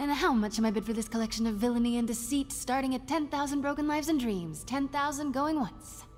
And how much am I bid for this collection of villainy and deceit, starting at 10,000 broken lives and dreams? 10,000 going once.